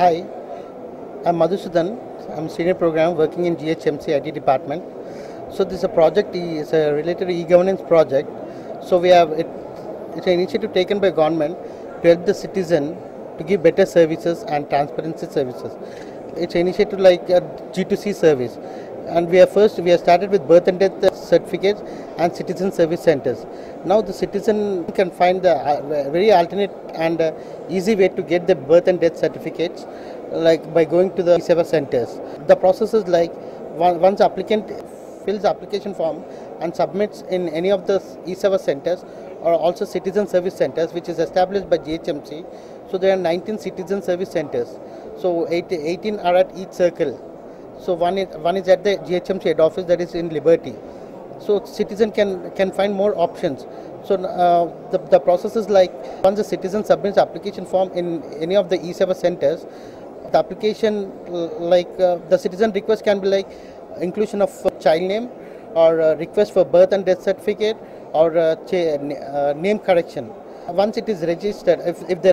Hi, I'm Madhusudan. I'm senior program working in GHMC IT department. So this is a project is a related to e-governance project. So we have it's an initiative taken by government to help the citizen to give better services and transparency services. It's an initiative like a G2C service, and we have started with birth and death certificates and citizen service centers. Now the citizen can find the very alternate and easy way to get the birth and death certificates, like by going to the e-Seva centers. The process is like once the applicant fills the application form and submits in any of the e-Seva centers or also citizen service centers, which is established by GHMC. So there are 19 citizen service centers. So 18 are at each circle. So one is at the GHMC head office, that is in Liberty. So citizen can find more options. So the process is like once the citizen submits the application form in any of the e-Seva centers, the application the citizen request can be like inclusion of child name or request for birth and death certificate or name correction. Once it is registered, if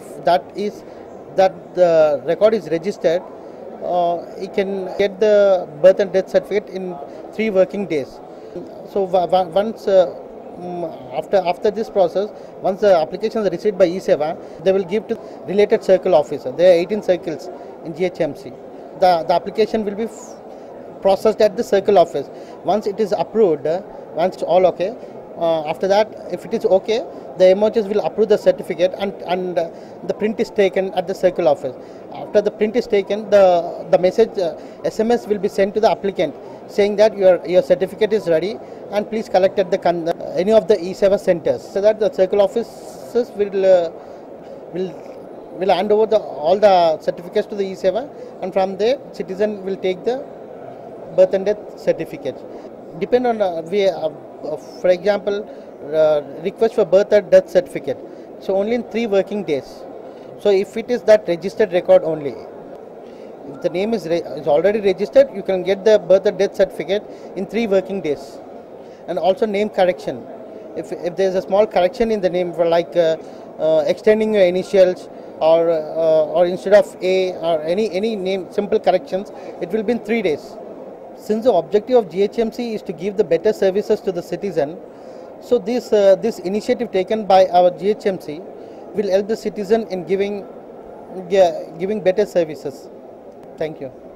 the record is registered, he can get the birth and death certificate in 3 working days. So once after this process, once the application is received by e-Seva, they will give to related circle officer. There are 18 circles in GHMC. The application will be processed at the circle office. Once it is approved, once it's all okay, after that, if it is okay, the MOHs will approve the certificate and the print is taken at the circle office. After the print is taken, the message SMS will be sent to the applicant saying that your certificate is ready and please collect at any of the e-Seva centers. So that the circle offices will hand over all the certificates to the e-Seva, and from there citizen will take the birth and death certificate. Depend on for example, request for birth and death certificate. So only in 3 working days. So if it is that registered record only, if the name is already registered, you can get the birth and death certificate in 3 working days. And also name correction. If there is a small correction in the name, for like extending your initials or instead of A or any name, simple corrections, it will be in 3 days. Since the objective of GHMC is to give the better services to the citizen, so this initiative taken by our GHMC will help the citizen in giving better services. Thank you.